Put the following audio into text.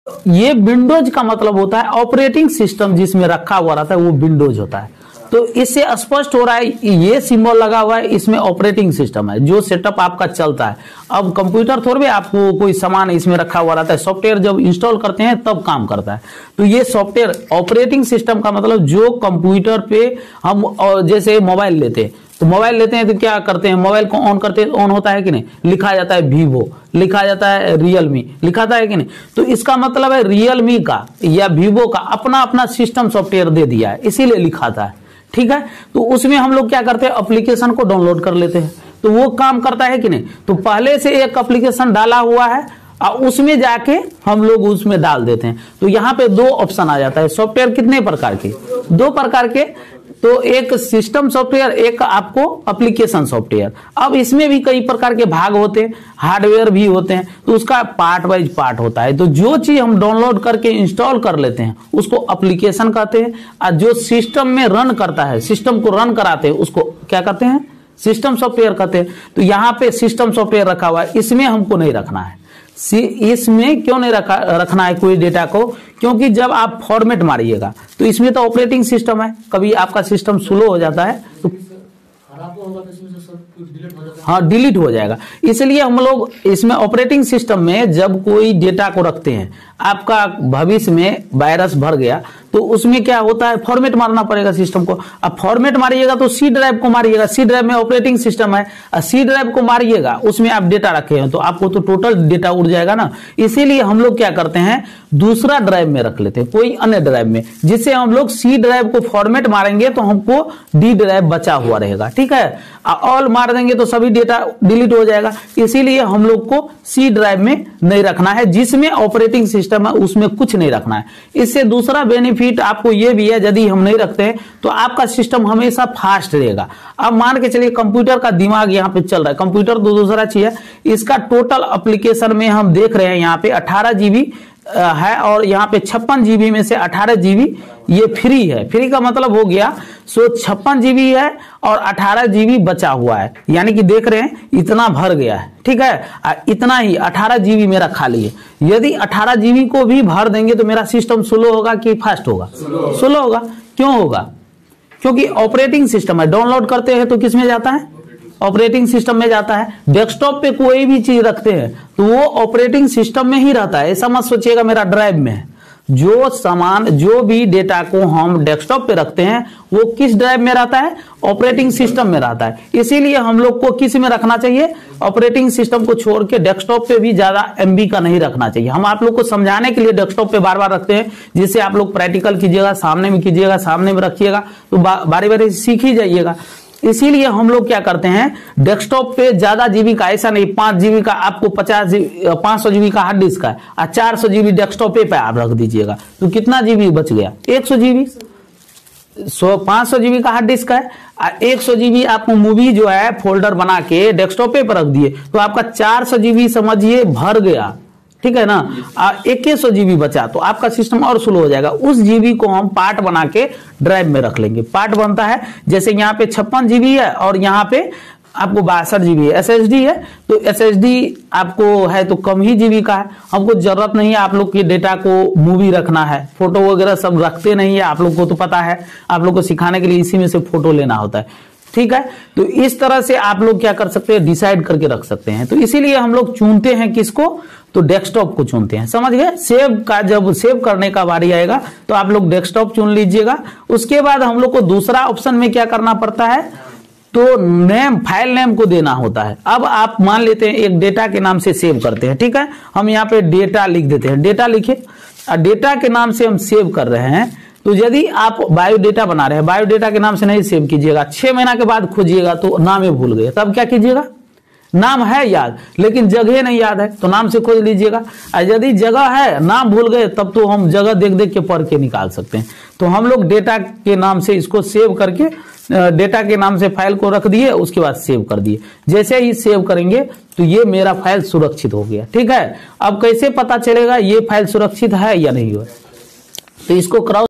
ये विंडोज का मतलब होता है ऑपरेटिंग सिस्टम जिसमें रखा हुआ रहता है वो विंडोज होता है। तो इससे स्पष्ट हो रहा है ये सिंबल लगा हुआ है, इसमें ऑपरेटिंग सिस्टम है जो सेटअप आपका चलता है। अब कंप्यूटर थोड़े आपको कोई सामान इसमें रखा हुआ रहता है, सॉफ्टवेयर जब इंस्टॉल करते हैं तब काम करता है। तो ये सॉफ्टवेयर ऑपरेटिंग सिस्टम का मतलब जो कंप्यूटर पे हम जैसे मोबाइल लेते हैं तो मोबाइल लेते हैं तो क्या करते हैं, मोबाइल को ऑन करते हैं, ऑन होता है कि नहीं, लिखा जाता है वीवो, लिखा जाता है रियलमी, लिखाता है कि नहीं। तो इसका मतलब है रियलमी का या वीवो का अपना अपना सिस्टम सॉफ्टवेयर दे दिया है, इसीलिए लिखाता है। ठीक है, तो उसमें हम लोग क्या करते हैं, एप्लीकेशन को डाउनलोड कर लेते हैं, तो वो काम करता है कि नहीं। तो पहले से एक एप्लीकेशन डाला हुआ है और उसमें जाके हम लोग उसमें डाल देते हैं। तो यहाँ पे दो ऑप्शन आ जाता है। सॉफ्टवेयर कितने प्रकार के, दो प्रकार के, तो एक सिस्टम सॉफ्टवेयर, एक आपको एप्लीकेशन सॉफ्टवेयर। अब इसमें भी कई प्रकार के भाग होते हैं, हार्डवेयर भी होते हैं, तो उसका पार्ट वाइज पार्ट होता है। तो जो चीज हम डाउनलोड करके इंस्टॉल कर लेते हैं उसको एप्लीकेशन कहते हैं, और जो सिस्टम में रन करता है, सिस्टम को रन कराते हैं, उसको क्या कहते हैं, सिस्टम सॉफ्टवेयर कहते हैं। तो यहाँ पे सिस्टम सॉफ्टवेयर रखा हुआ है, इसमें हमको नहीं रखना है। इसमें क्यों नहीं रखना है कोई डेटा को, क्योंकि जब आप फॉर्मेट मारिएगा तो इसमें तो ऑपरेटिंग सिस्टम है, कभी आपका सिस्टम स्लो हो जाता है तो हाँ डिलीट हो जाएगा। इसलिए हम लोग इसमें ऑपरेटिंग सिस्टम में जब कोई डेटा को रखते हैं, आपका भविष्य में वायरस भर गया तो उसमें क्या होता है, फॉर्मेट मारना पड़ेगा सिस्टम को। अब फॉर्मेट मारिएगा तो सी ड्राइव को मारिएगा, सी ड्राइव में ऑपरेटिंग सिस्टम है, सी ड्राइव को मारिएगा, उसमें आप डेटा रखे हैं तो आपको तो टोटल डेटा उड़ जाएगा ना। इसीलिए हम लोग क्या करते हैं, दूसरा ड्राइव में रख लेते हैं, कोई अन्य ड्राइव में, जिससे हम लोग सी ड्राइव को फॉर्मेट मारेंगे तो हमको डी ड्राइव बचा हुआ रहेगा। ठीक है, ऑल मार देंगे तो सभी डेटा डिलीट हो जाएगा। इसीलिए हम लोग को सी ड्राइव में नहीं रखना है, जिसमें ऑपरेटिंग सिस्टम है उसमें कुछ नहीं रखना है। इससे दूसरा बेनिफिट आपको यह भी है, यदि हम नहीं रखते हैं तो आपका सिस्टम हमेशा फास्ट रहेगा। अब मान के चलिए कंप्यूटर का दिमाग यहाँ पे चल रहा है, कंप्यूटर तो दूसरा चीज है, इसका टोटल एप्लीकेशन में हम देख रहे हैं यहाँ पे 18 जीबी है और यहाँ पे 56 जीबी में से 18 जीबी ये फ्री है। फ्री का मतलब हो गया 56 जीबी है और 18 जीबी बचा हुआ है, यानी कि देख रहे हैं इतना भर गया है। ठीक है, इतना ही 18 जीबी मेरा खाली है। यदि 18 जीबी को भी भर देंगे तो मेरा सिस्टम स्लो होगा कि फास्ट होगा, स्लो होगा। क्यों होगा, क्योंकि ऑपरेटिंग सिस्टम है, डाउनलोड करते हैं तो किस में जाता है, ऑपरेटिंग सिस्टम में जाता है। डेस्कटॉप पे कोई भी चीज रखते हैं तो वो ऑपरेटिंग सिस्टम में ही रहता है। ऐसा मत सोचिएगा मेरा ड्राइव में है। जो सामान, जो भी डेटा को हम डेस्कटॉप पे रखते हैं वो किस ड्राइव में रहता है, ऑपरेटिंग सिस्टम में रहता है। इसीलिए हम लोग को किस में रखना चाहिए, ऑपरेटिंग सिस्टम को छोड़ के डेस्कटॉप पे भी ज्यादा एमबी का नहीं रखना चाहिए। हम आप लोग को समझाने के लिए डेस्कटॉप पे बार बार रखते हैं, जिससे आप लोग प्रैक्टिकल कीजिएगा, सामने में कीजिएगा, सामने में रखिएगा तो बारी बारी सीख ही जाइएगा। इसीलिए हम लोग क्या करते हैं, डेस्कटॉप पे ज्यादा जीबी का, ऐसा नहीं 5 जीबी का आपको 500 जीबी का हार्ड डिस्क है और 400 जीबी डेस्कटॉप पे आप रख दीजिएगा तो कितना जीबी बच गया, 100 जीबी। 500 जीबी का हार्ड डिस्क है और 100 जीबी आपको मूवी जो है फोल्डर बना के डेस्कटॉप पे रख दिए तो आपका 400 जीबी समझिए भर गया। ठीक है ना, 2100 जीबी बचा तो आपका सिस्टम और स्लो हो जाएगा। उस जीबी को हम पार्ट बना के ड्राइव में रख लेंगे। पार्ट बनता है जैसे यहाँ पे 56 जीबी है और यहाँ पे आपको 62 जीबी है, एसएसडी है। तो एसएसडी आपको है तो कम ही जीबी का है, हमको जरूरत नहीं है आप लोग के डेटा को मूवी रखना है, फोटो वगैरह सब रखते नहीं है, आप लोग को तो पता है, आप लोग को सिखाने के लिए इसी में से फोटो लेना होता है। ठीक है, तो इस तरह से आप लोग क्या कर सकते हैं, डिसाइड करके रख सकते हैं। तो इसीलिए हम लोग चुनते हैं किसको, तो डेस्कटॉप को चुनते हैं। समझ गए, सेव का जब सेव करने का बारी आएगा तो आप लोग डेस्कटॉप चुन लीजिएगा। उसके बाद हम लोग को दूसरा ऑप्शन में क्या करना पड़ता है, तो नेम, फाइल नेम को देना होता है। अब आप मान लेते हैं एक डेटा के नाम से सेव करते हैं। ठीक है, हम यहाँ पे डेटा लिख देते हैं, डेटा लिखे और डेटा के नाम से हम सेव कर रहे हैं। तो यदि आप बायोडेटा बना रहे हैं, बायोडेटा के नाम से नहीं सेव कीजिएगा, 6 महीना के बाद खोजिएगा तो नाम ही भूल गए, तब क्या कीजिएगा, नाम है याद लेकिन जगह नहीं याद है तो नाम से खोज लीजिएगा। यदि जगह है, नाम भूल गए, तब तो हम जगह देख देख के पढ़ के निकाल सकते हैं। तो हम लोग डेटा के नाम से इसको सेव करके, डेटा के नाम से फाइल को रख दिए, उसके बाद सेव कर दिए। जैसे ही सेव करेंगे तो ये मेरा फाइल सुरक्षित हो गया। ठीक है, अब कैसे पता चलेगा ये फाइल सुरक्षित है या नहीं हो, तो इसको क्रॉस